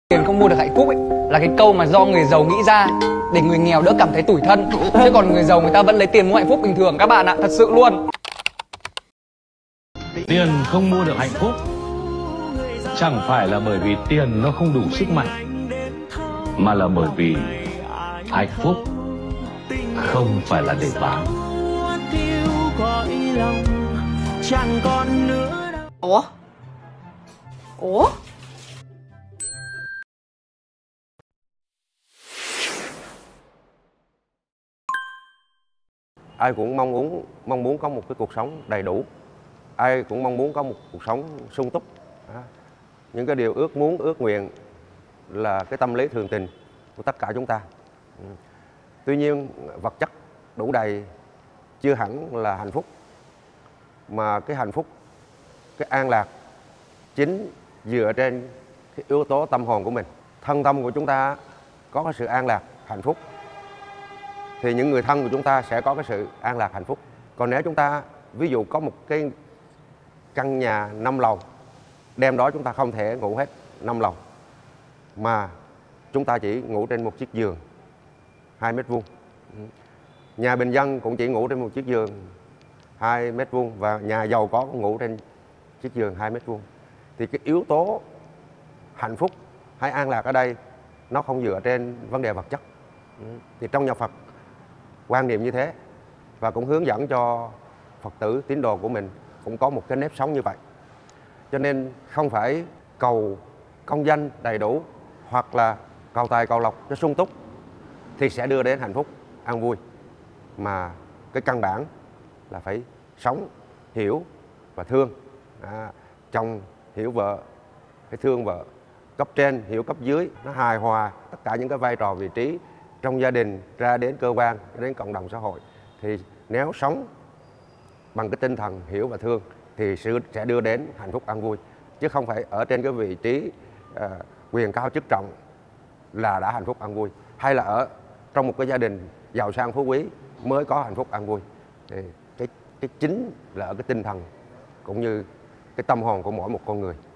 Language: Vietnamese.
Tiền không mua được hạnh phúc ấy là cái câu mà do người giàu nghĩ ra để người nghèo đỡ cảm thấy tủi thân, chứ còn người giàu người ta vẫn lấy tiền mua hạnh phúc bình thường các bạn ạ, thật sự luôn. Tiền không mua được hạnh phúc chẳng phải là bởi vì tiền nó không đủ sức mạnh, mà là bởi vì hạnh phúc không phải là để bán. Ủa? Ai cũng mong muốn có một cái cuộc sống đầy đủ, ai cũng mong muốn có một cuộc sống sung túc. Những cái điều ước muốn, ước nguyện là cái tâm lý thường tình của tất cả chúng ta. Tuy nhiên vật chất đủ đầy chưa hẳn là hạnh phúc, mà cái hạnh phúc, cái an lạc chính dựa trên cái yếu tố tâm hồn của mình. Thân tâm của chúng ta có cái sự an lạc, hạnh phúc thì những người thân của chúng ta sẽ có cái sự an lạc, hạnh phúc. Còn nếu chúng ta ví dụ có một cái căn nhà 5 lầu, đêm đó chúng ta không thể ngủ hết 5 lầu, mà chúng ta chỉ ngủ trên một chiếc giường 2 mét vuông. Nhà bình dân cũng chỉ ngủ trên một chiếc giường 2 mét vuông, và nhà giàu có cũng ngủ trên chiếc giường 2 mét vuông. Thì cái yếu tố hạnh phúc hay an lạc ở đây nó không dựa trên vấn đề vật chất. Thì trong nhà Phật quan niệm như thế, và cũng hướng dẫn cho Phật tử tín đồ của mình cũng có một cái nếp sống như vậy. Cho nên không phải cầu công danh đầy đủ hoặc là cầu tài cầu lộc cho sung túc thì sẽ đưa đến hạnh phúc an vui, mà cái căn bản là phải sống, hiểu và thương. Chồng hiểu vợ, phải thương vợ, cấp trên hiểu cấp dưới, nó hài hòa tất cả những cái vai trò vị trí trong gia đình ra đến cơ quan, đến cộng đồng xã hội. Thì nếu sống bằng cái tinh thần hiểu và thương thì sẽ đưa đến hạnh phúc an vui, chứ không phải ở trên cái vị trí quyền cao chức trọng là đã hạnh phúc an vui, hay là ở trong một cái gia đình giàu sang phú quý mới có hạnh phúc an vui. Thì cái chính là ở cái tinh thần cũng như cái tâm hồn của mỗi một con người.